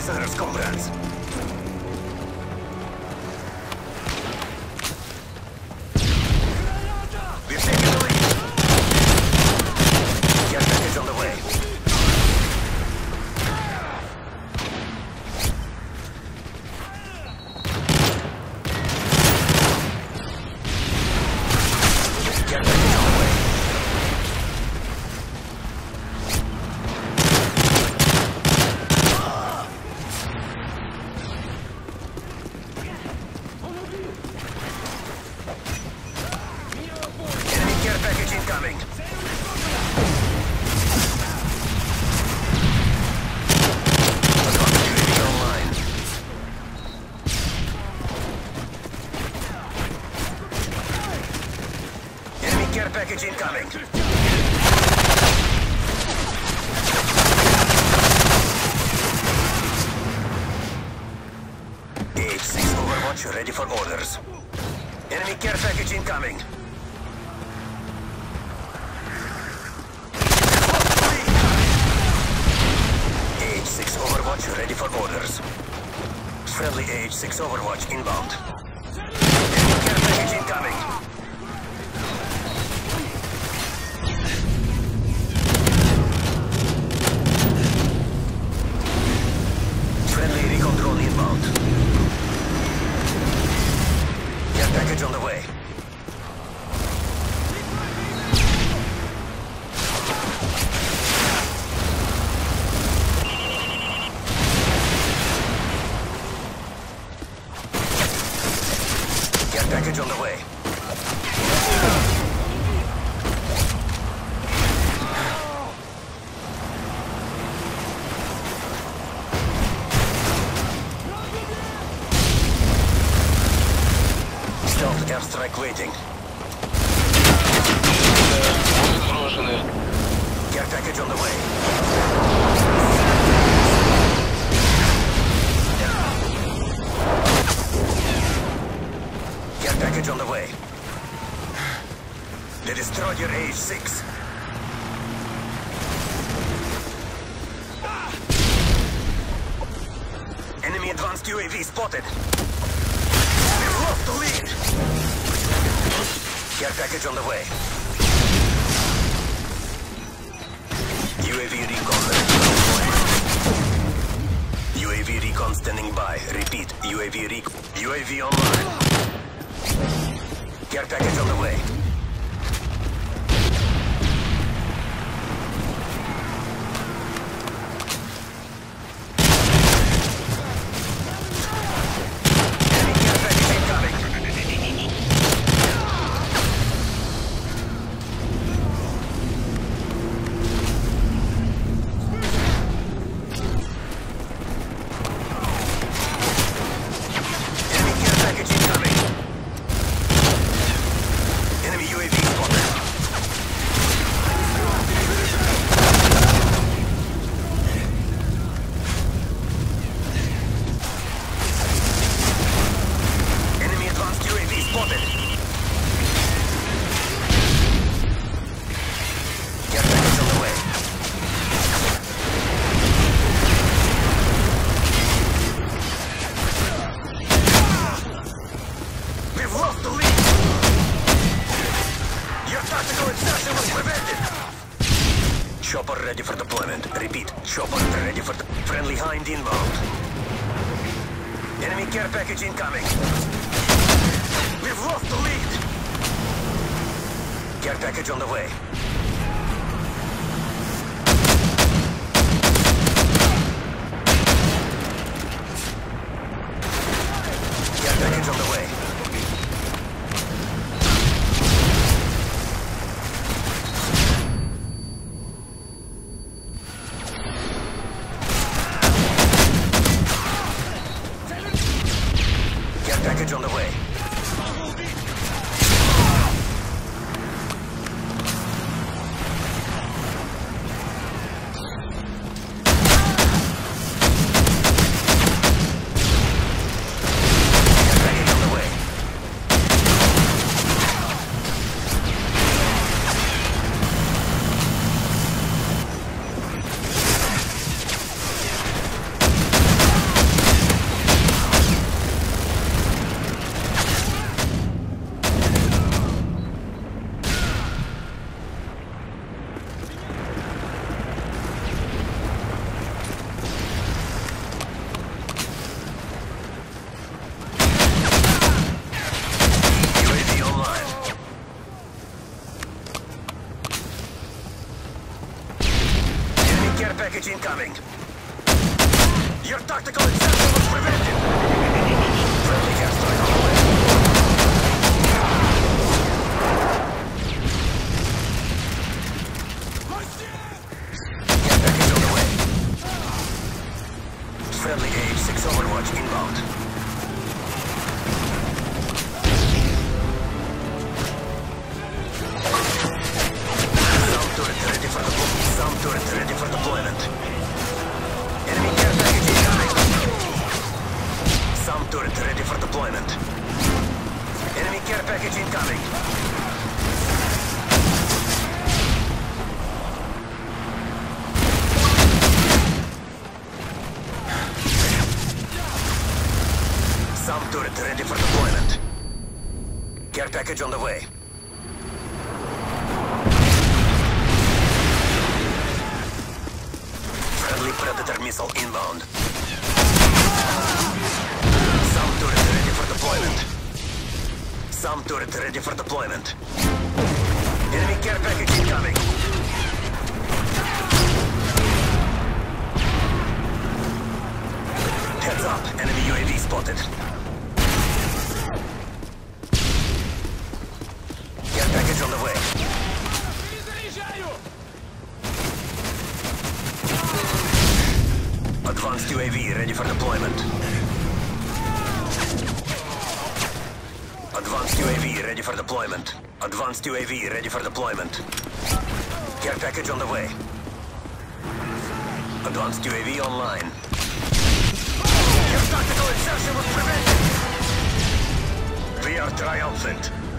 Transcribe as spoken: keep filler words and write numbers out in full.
prisoners, comrades. We've taken the lead. Care package on the way. Care package on the way. Incoming. Security online. Enemy care package incoming. A H six Overwatch ready for orders. Enemy care package incoming. Overwatch ready for orders. Friendly A H six Overwatch inbound. Enemy care package incoming. Friendly recon drone inbound. Care package on the way. Package on the way. Stealth airstrike waiting. Care package on the way. Package on the way. They destroyed your A H six. Enemy advanced U A V spotted. We've lost the lead. Care package on the way. U A V recon ready. U A V recon standing by. Repeat. U A V recon. U A V online. Care package on the way. Enemy care package incoming. Enemy care package incoming. Enemy U A V spotted. Enemy advanced U A V spotted. Care package on the way. We've lost the lead. Your tactical exertion was prevented! Chopper ready for deployment. Repeat, chopper ready for the friendly Hind inbound. Enemy care package incoming. We've lost the lead! Care package on the way. Care package on the way. Package on the way. package incoming. Your tactical insertion was prevented. Friendly gas strike on the way. Care package on the way. Friendly A H six Overwatch inbound. Some turret ready for deployment. Enemy care package incoming. Some turret ready for deployment. Enemy care package incoming. Some turret ready for deployment. Care package on the way. Predator missile inbound. Some turret ready for deployment. Some turret ready for deployment. Enemy care package incoming. Heads up, enemy U A V spotted. Care package on the way. Advanced U A V ready for deployment. Advanced U A V ready for deployment. Advanced U A V ready for deployment. Care package on the way. Advanced U A V online. Your tactical insertion was prevented. We are triumphant.